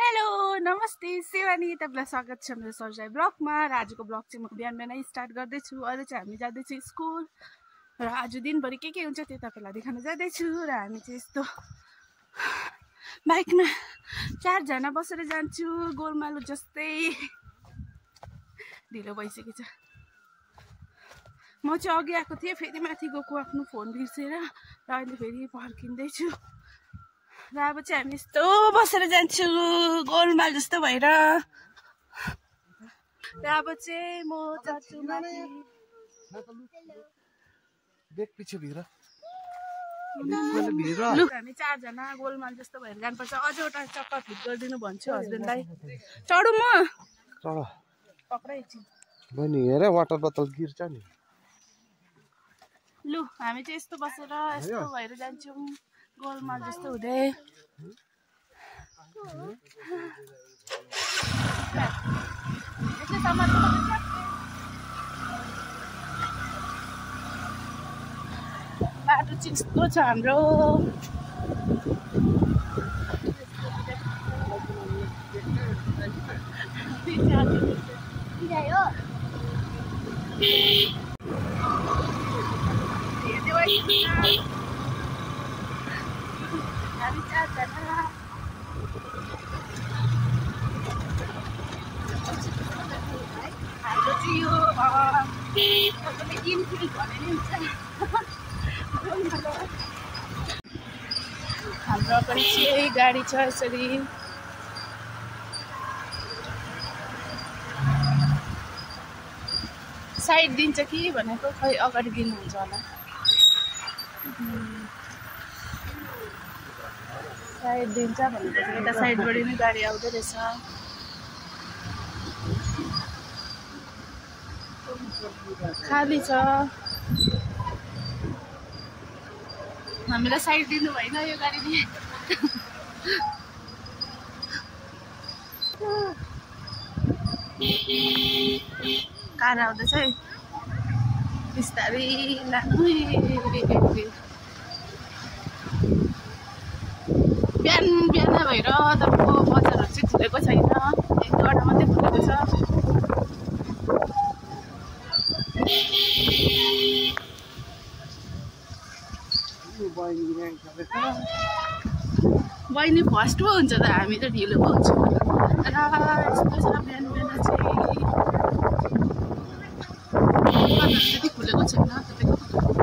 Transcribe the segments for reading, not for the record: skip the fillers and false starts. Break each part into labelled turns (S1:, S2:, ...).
S1: Hello नमस्ते शिवानी तपाईलाई स्वागत छ मेरो सरसाई ब्लगमा र आजको ब्लग चाहिँ म बिहान बिहानै स्टार्ट गर्दैछु। अहिले चाहिँ हामी जाँदैछु स्कुल र आज दिनभरि के हुन्छ त्यो तपाईलाई देखाउन जाँदैछु र हामी चाहिँ यस्तो बाइकमा 4 जना बसेर जान्छु। गोलमालु जस्तै ढिलो भइसकेछ। म चाहिँ अघि आएको थिएँ, फेरि माथि गएको आफ्नो फोन बिर्सेर र अहिले फेरि फर्किँदैछु र अब चाहिँ हामी यस्तो बसेर जान्छु गोलमाल जस्तो भएर। र अब चाहिँ म जान्छु माथि। लु हामी 4 जना गोलमाल जस्तो भएर जानुपर्छ। अझ एउटा चक्का फिट गरिदिनु भन्छु हस्बेन्डलाई। चढौँ म?
S2: चढ
S1: पक्रा एकछिन।
S2: बहिनी हेर वाटर बोतल गिर्छ नि।
S1: लु हामी चाहिँ यस्तो बसेर यस्तो भएर जान्छौँ गोलमाल जस्तो हुँदै। बाटो चाहिँ यस्तो छ हाम्रो। हामी 4 जना हाम्रो चाहिँ यो इनफिल्ड भने नि हुन्छ नि। हाम्रो पनि चाहिँ गाडी छ यसरी। साइड दिन्छ कि भनेको, खै अगाडि दिनुहुन्छ होला। साइड दिन्छ भनेपछि यता साइडबाट नै गाडी आउँदो रहेछ। खाली छ। हामीलाई साइड दिनु भएन यो गाडीले। कार आउँदैछ है बिस्तारै लानु। बिहान बिहान भएर तपाईँको बजारहरू चाहिँ खुलेको छैन, 1-2वटा मात्रै खुलेको छ। बहिनी फर्स्ट पो हुन्छ त, हामी त ढिलो पो हुन्छ। र यस्तो छ बिहान बिहान चाहिँ त्यति खुलेको छैन तपाईँको।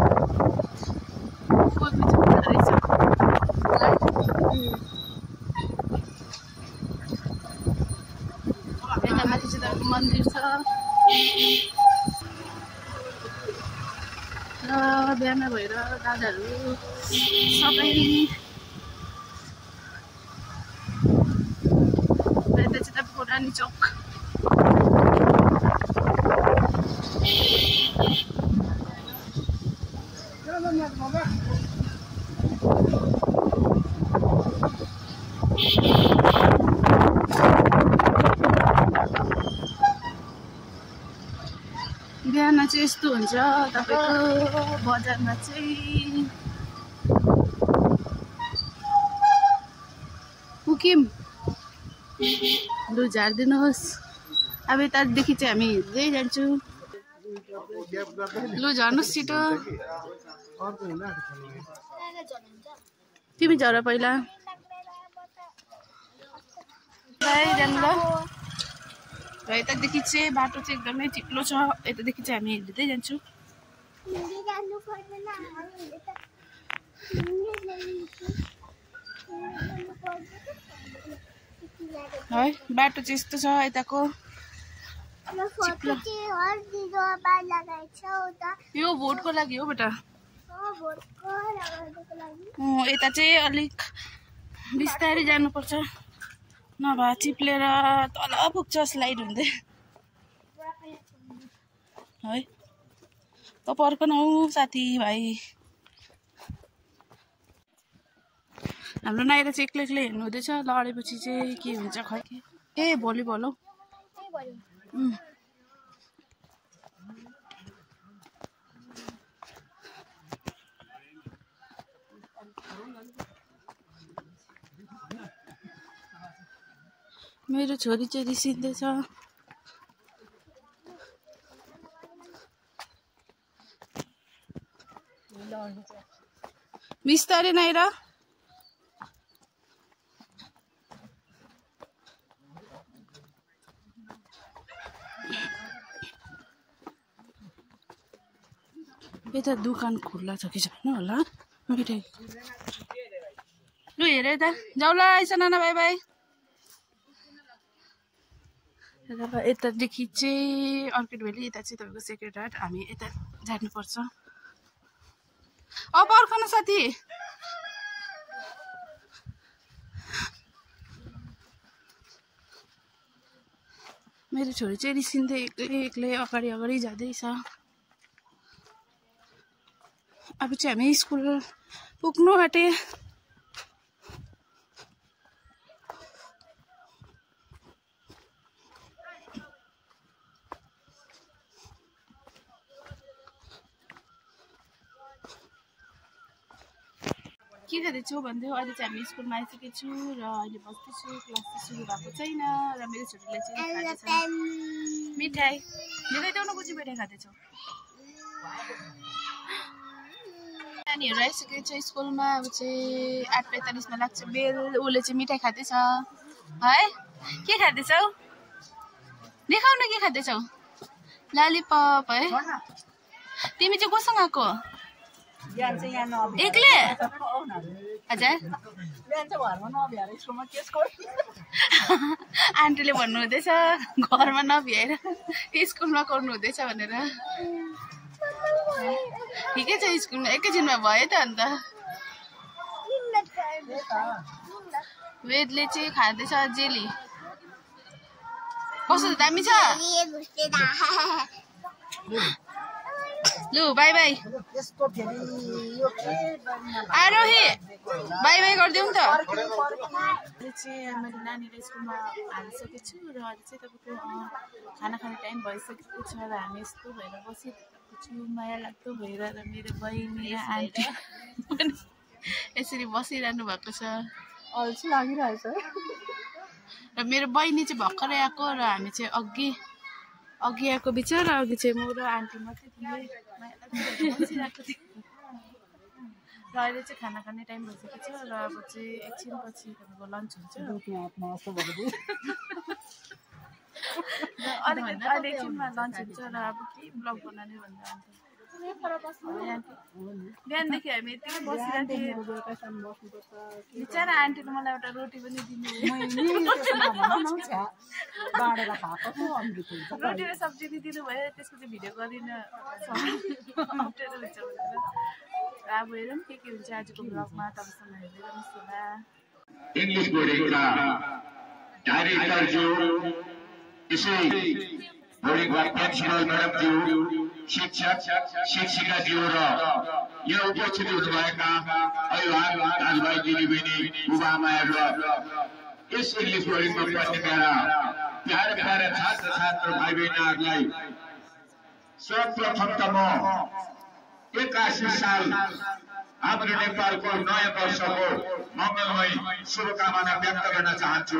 S1: यता माथि चाहिँ तपाईँको मन्दिर छ र बिहान भएर दादाहरू सबै। यता चाहिँ तपाईँको रानी चौक। बिहान चाहिँ यस्तो हुन्छ तपाईँको बजारमा चाहिँ। उकिम लु झारिदिनुहोस्। अब यतादेखि चाहिँ हामी हिँड्दै जान्छौँ। लु झर्नुहोस् छिटो। तिमी झर पहिला। जानु ल। र यतादेखि चाहिँ बाटो चाहिँ एकदमै चिप्लो छ। यतादेखि चाहिँ हामी हिँड्दै जान्छौँ। है बाटो चाहिँ यस्तो छ यताको। यो भोटको लागि हो बेटा। यता चाहिँ अलिक बिस्तारै जानुपर्छ, नभए चिप्लेर तल पुग्छ स्लाइड हुँदै है। त पर्खनु साथीभाइ। हाम्रो नाइरा चाहिँ एक्लै एक्लै हेर्नु हुँदैछ। लडेपछि चाहिँ के हुन्छ खै। ए भलिबल हौ। मेरो छोरी चाहिँ रिसिँदैछ। बिस्तारै नै र यता दोकान खुल्ला छ कि छैन होला मिठाई। लु हेर यता जाऊ ल आइस नाना बाई बाई। यतादेखि चाहिँ अर्किड भ्याली यता चाहिँ तपाईँको सेक्रेट हार्ट हामी यता जानुपर्छ। अब पर्खन साथी मेरो छोरी चाहिँ रिसिँदै एक्लै एक्लै अगाडि अगाडि जाँदैछ। अब चाहिँ हामी स्कुल पुग्नु आँटे। के खाँदैछौ भन्दै अहिले चाहिँ हामी स्कुलमा आइसकेको छु र अहिले बस्दैछु। क्लास चाहिँ सुरु भएको छैन र मेरो छोरीले चाहिँ खाँदैछ मिठाई। देखाइदेऊ न कुन चाहिँ मिठाई खाँदैछौ। नानीहरू आइसकेको छ स्कुलमा। अब चाहिँ 8:45 मा लाग्छ बेल। उसले चाहिँ मिठाई खाँदैछ है। के खाँदैछौ देखाउ न के खाँदैछौ। ललिपप है। तिमी चाहिँ कोसँग आएको एक्लै? हजुर आन्टीले भन्नु हुँदैछ घरमा नभ्याएर स्कुलमा गर्नु हुँदैछ भनेर। ठिकै छ स्कुलमा एकैछिनमा भयो त अन्त। वेदले चाहिँ खाँदैछ जेली। कस्तो दामी छ। लु bye bye Aarohi bye bye गरिदिउँ त। अहिले चाहिँ मैले नानीलाई स्कुलमा हालिसकेको छु र अहिले चाहिँ तपाईँको खाना खाने टाइम भइसकेको छ र हामी यस्तो भएर बसिरहेको छु। माया लाग्दो भएर र मेरो बहिनी र आन्टी यसरी बसिरहनु भएको छ। अल्छी लागिरहेछ र मेरो बहिनी चाहिँ भर्खरै आएको र हामी चाहिँ अघि आएको बिचरा। अघि चाहिँ म र आन्टी मात्रै थिएँ बसिरहेको थिएँ र अहिले चाहिँ खाना खाने टाइम भइसकेको छ र अब चाहिँ एकछिनपछि तपाईँको लन्च हुन्छ। अहिले एकछिनमा लन्च हुन्छ र अब के ब्लग बनाउने भन्दा बिहानदेखि हामी यतिकै बसिरहेको थियौँ। बिचरा आन्टीले मलाई एउटा रोटी पनि दिनु। रोटी र सब्जी नि दिनुभयो। त्यसको चाहिँ भिडियो गरिन अप्ठ्यारो हुन्छ भनेर। अब हेरौँ के हुन्छ आजको ब्लगमा। तपाईँसँग हेर्दै गर्नुहोस् होला।
S3: इंग्लिश बोर्डिंगका डाइरेक्टरज्यू इसै बोर्डिङका प्रिन्सिपल म्याडमज्यू शिक्षक शिक्षिकाज्यू र यो उपस्थित हुनुभएका अभिभावक दाजुभाइ दिदीबहिनी बुबाआमाहरू र यस इंग्लिश बोर्डिङमा पढ्ने मेरा प्यारा प्यारा छात्र छात्र भाइ बहिनीहरूलाई सर्वप्रथम त म 81 साल हाम्रो नेपालको नयाँ वर्षको मङ्गलमय शुभकामना व्यक्त गर्न चाहन्छु।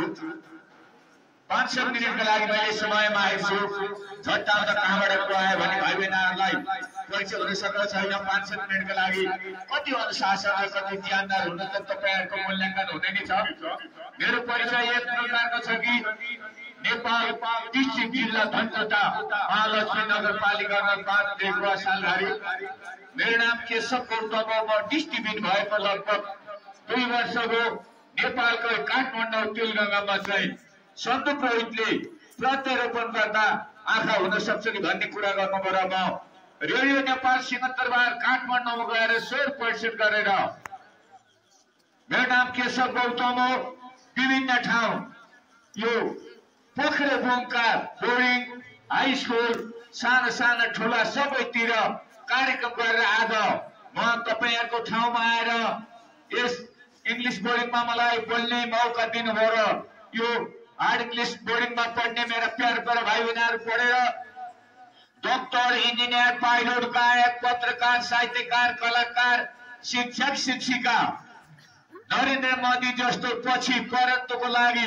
S3: 5 मिनटका लागि मैले समयमा आएछु। झट्ट आउँदा कहाँबाट को आयो भने भाइ बहिनीहरूलाई परिचय हुन सक्छ छैन। 5 मिनटका लागि कति अनुशासन र कति ज्ञानदार हुनु त तपाईँहरूको मूल्याङ्कन हुँदै नै छ। मेरो परिचय एक प्रकारको छ कि नेपाल डिस्ट्रिक्ट जिल्ला धनकुटा महालक्ष्मी नगरपालिकामा 5 सालधारी। मेरो नाम केशव गौतम। म डिस्ट्रिब्युट भएको लगभग 2 वर्ष हो। नेपालको काठमाडौँ तिलगङ्गामा चाहिँ सन्तु पुरोहितले प्रत्यारोपण गर्दा आँखा हुन सक्छ कि भन्ने कुरा गर्नुबाट म रेडियो नेपाल सिंहदरबार काठमाडौँमा गएर 100% गरेर मेरो नाम केशव गौतम हो। विभिन्न ठाउँ यो पोखरेबुङका बोर्डिङ हाई स्कुल साना साना ठुला सबैतिर कार्यक्रम गरेर आज म तपाईहरुको ठाउँमा आएर यस इंग्लिश बोर्डिङमा मलाई बोल्ने मौका दिनुभयो र यो हार्ड इंग्लिश बोर्डिङमा पढ्ने मेरा प्यारा प्यारा भाइ बहिनीहरु पढेर डाक्टर इन्जिनियर पाइलट गायक पत्रकार साहित्यकार कलाकार शिक्षक शिक्षिका नरेन्द्र मोदी जस्तो पछि परन्तको लागि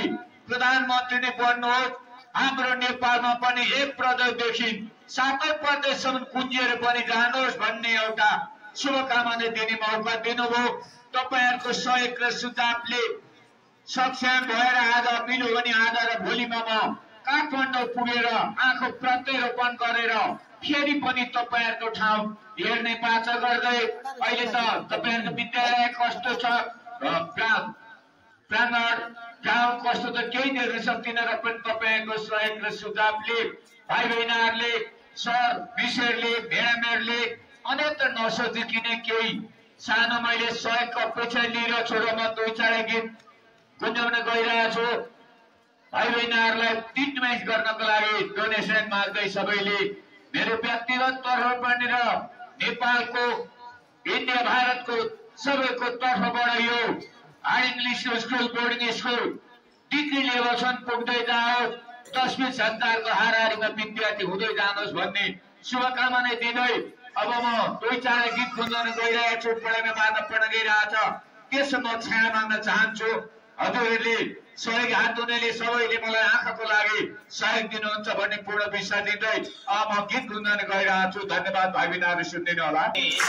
S3: प्रधानमन्त्री नै बन्नुहोस्। हाम्रो नेपालमा पनि एक प्रदेशदेखि 7 प्रदेशसम्म कुँजिएर पनि जानुहोस् भन्ने एउटा शुभकामना दिने मौका दिनुभयो। तपाईहरुको सहयोग र सुझावले सक्षम भएर आज अपिल हो भने आज र भोलिमा म काठमाडौँ पुगेर आँखा प्रत्यारोपण गरेर फेरि पनि तपाईहरुको ठाउँ हेर्ने बाचा गर्दै अहिले त तपाईहरुको विद्यालय कस्तो छ प्राङ्गण गाउँ कस्तो त केही देख्न सक्दिन र पनि तपाईहरुको सहयोग र सुझावले भाइ बहिनीहरुले सर मिसहरुले म्याडमहरुले अन्यत्र नसोचिकन केही सानो मैले सहयोगको अपेक्षा लिएर छोडेर म 2-4 गीत गुन्जाउन गइरहेको छु। भाइ बहिनीहरुलाई ट्रिटमेन्ट गर्नको लागि डोनेसन माग्दै सबैले मेरो व्यक्तिगत तर्फबाट र नेपालको इन्डिया भारतको सबैको तर्फबाट यो English school boarding school degree लेभलसम्म पुग्दै जाओस्, 10,000-20,000 हाराहारीमा विद्यार्थी हुँदै जानुहोस् भन्ने शुभकामना दिँदै अब म 2-4 गीत गुन्जाउन गइरहेको छु। पढाइमा बाधा पर्न गइरहेछ, त्यसमा छाया माग्न चाहन्छु। हजुरहरूले सहयोग हात धुनेले सबैले मलाई आँखाको लागि सहयोग दिनुहुन्छ भन्ने पूर्ण विश्वास दिँदै अब म गीत गुन्जाउन गइरहेको छु। धन्यवाद भाइ बहिनीहरु, सुनिदिनु होला।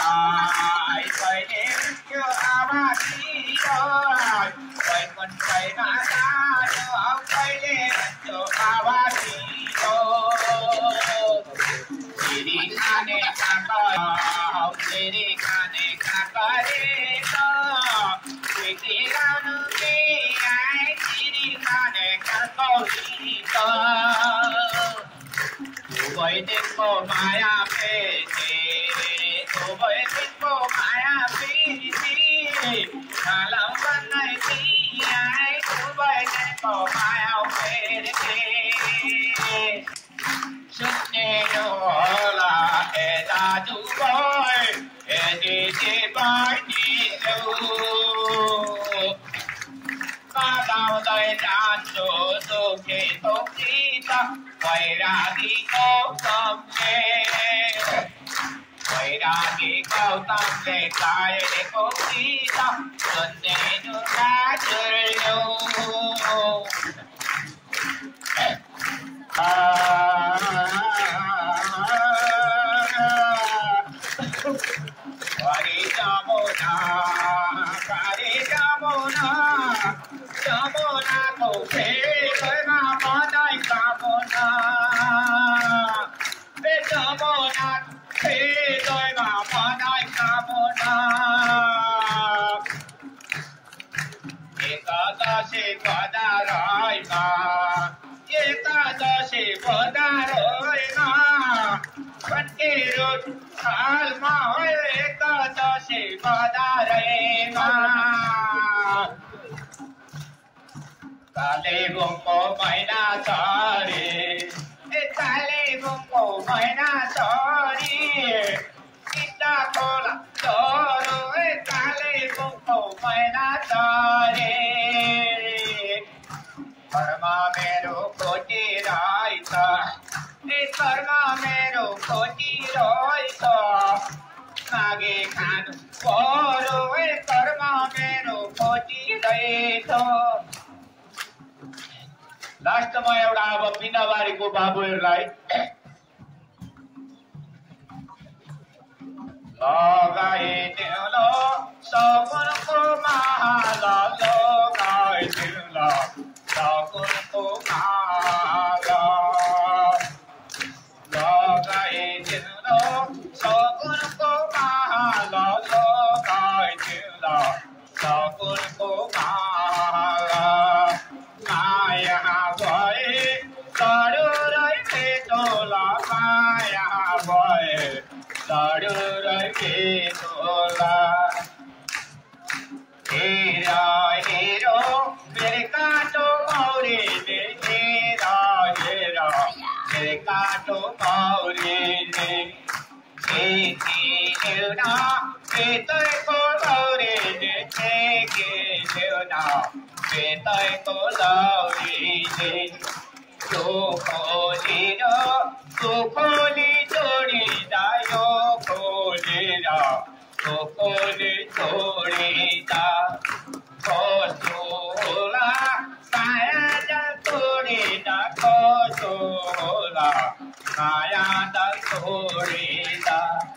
S4: देखो माया पेटे देखो माया पेटे कालम बनाई आई देखो माया पेटे सुनने होला ए दादू बोय ए दीदी बानी लो कादाउदै जान्छु दुखे तोकिता वैरागी गौतमले गाएको गीता सुन्नेनु राजुर्यो जमुनाको फेदमा बनाई कामना जमुना फेदमा बनाई कामना एकादशी पधारैमा फन्केरो हालमा एकादशी पधारैमा कालेबुङको महिना छरी कालेबुङको महिना छरी सीता खोला छोरो कालेबुङको महिना छरी घरमा मेरो कोटी रहेछ घरमा मेरो कोटी रहेछ मागे खानु परो घरमा मेरो कोटी रहेछ। लास्टमा एउटा अब पिनाबारीको बाबुहरूलाई लगाइदिउलो सगुनको माला लगाइदिउलो सगुनको माला लगाइदिउलो सगुनको माला लगाइदिउलो सगुनको माला माया भए तडुरै पेटोला माया भए तडुरै पेटोला हेरा हेरो मेरे काटो मौरीले हेरा हेरो मेरे काटो मौरीले ल्याउना बेतैको लौरीले ल्याउना बेतैको लौरीले यो खोली जोडिँदा यो खोली जोडिँदा कस्तो होला साया माया दल छोड़ीदा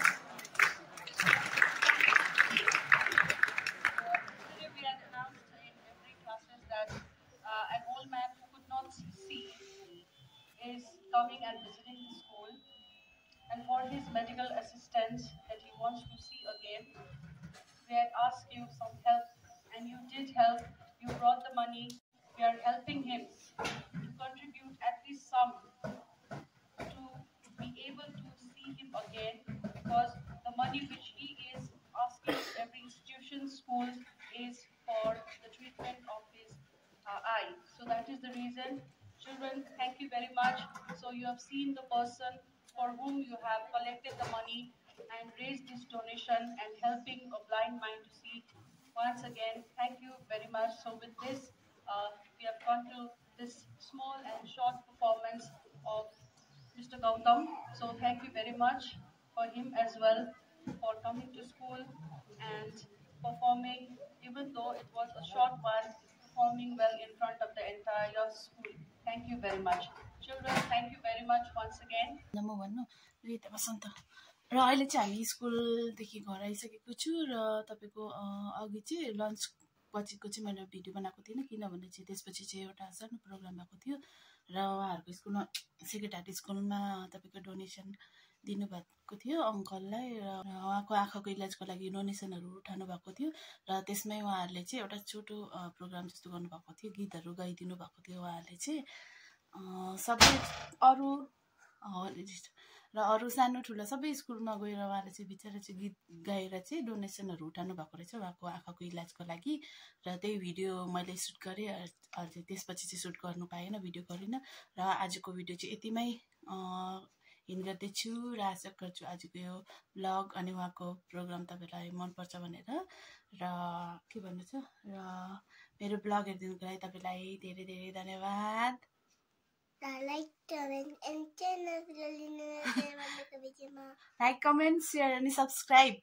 S1: We had announced in every classes that an old man who could not see is coming and visiting the school, and for his medical assistance that he wants to see again. We had asked you some help, and you did help. You brought the money. We are helping him to contribute at least some to be able to see him again, because the money which he is asking to every institution, school, is for the treatment of his eye. So that is the reason. Children, thank you very much. So you have seen the person for whom you have collected the money and raised this donation and helping a blind man to see. Once again, thank you very much. So with this, we have gone to this small and short performance of Mr. Gautam. So thank you very much for him as well for coming to school and performing, even though it was a short one, performing well in front of the entire school. Thank you very much. Children, thank you very much once again. नमो भन्नु रिता बसन्त र अहिले चाहिँ हामी स्कुलदेखि घर आइसकेको छु र तपाईको अघि चाहिँ लन्च पछिको चाहिँ मैले भिडियो बनाएको थिइनँ किनभने चाहिँ त्यसपछि चाहिँ एउटा सानो प्रोग्राम भएको थियो र उहाँहरूको स्कुलमा सेक्रेटरी स्कुलमा तपाईको डोनेसन दिनुभएको थियो अङ्कललाई र उहाँको आँखाको इलाजको लागि डोनेसनहरू उठाउनु भएको थियो र त्यसमै उहाँहरूले चाहिँ एउटा छोटो प्रोग्राम जस्तो गर्नुभएको थियो गीतहरू गाइदिनु भएको थियो उहाँहरूले चाहिँ सबै अरू र अरू सानो ठुलो सबै स्कुलमा गएर उहाँले चाहिँ बिचरा चाहिँ गीत गाएर चाहिँ डोनेसनहरू उठाउनु भएको रहेछ उहाँको आँखाको इलाजको लागि र त्यही भिडियो मैले सुट गरेँ अझै त्यसपछि चाहिँ सुट गर्नु पाएन भिडियो गरिनँ र आजको भिडियो चाहिँ यतिमै हिँड गर्दैछु र आशा गर्छु आजको यो ब्लग अनि उहाँको प्रोग्राम तपाईँलाई मनपर्छ भनेर र के भन्नु छ र मेरो ब्लग हेरिदिनुको लागि तपाईँलाई धेरै धेरै धन्यवाद
S5: लाइक
S1: कमेन्ट सेयर अनि सब्सक्राइब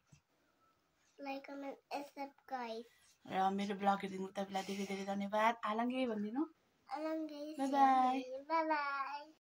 S1: र मेरो ब्लग हेरिदिनुको तपाईँलाई धेरै धेरै धन्यवाद आलङ्गे भनिदिनु
S5: बाई बाई